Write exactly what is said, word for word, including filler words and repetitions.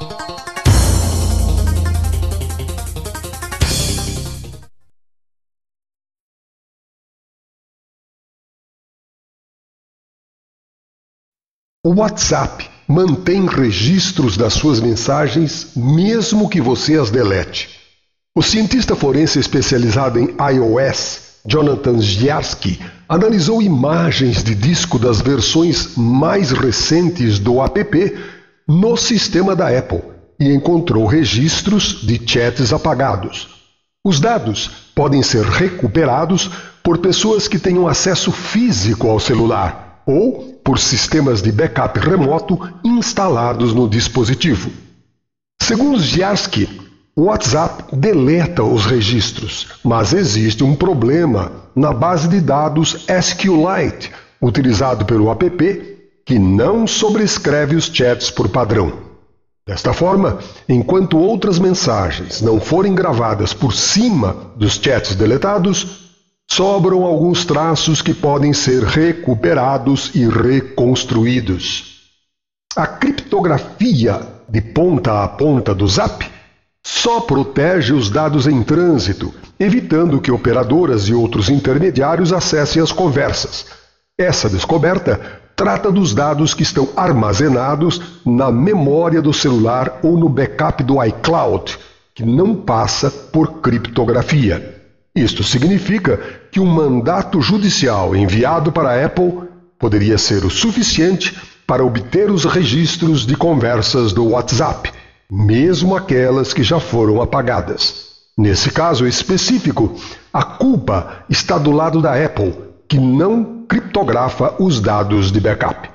O WhatsApp mantém registros das suas mensagens mesmo que você as delete. O cientista forense especializado em iOS, Jonathan Giarski, analisou imagens de disco das versões mais recentes do app no sistema da Apple e encontrou registros de chats apagados. Os dados podem ser recuperados por pessoas que tenham acesso físico ao celular ou por sistemas de backup remoto instalados no dispositivo. Segundo Giarski, o WhatsApp deleta os registros, mas existe um problema na base de dados SQLite, utilizado pelo app, que não sobrescreve os chats por padrão. Desta forma, enquanto outras mensagens não forem gravadas por cima dos chats deletados, sobram alguns traços que podem ser recuperados e reconstruídos. A criptografia de ponta a ponta do Zap só protege os dados em trânsito, evitando que operadoras e outros intermediários acessem as conversas. Essa descoberta trata dos dados que estão armazenados na memória do celular ou no backup do iCloud, que não passa por criptografia. Isto significa que um mandato judicial enviado para a Apple poderia ser o suficiente para obter os registros de conversas do WhatsApp, mesmo aquelas que já foram apagadas. Nesse caso específico, a culpa está do lado da Apple, que não criptografa os dados de backup.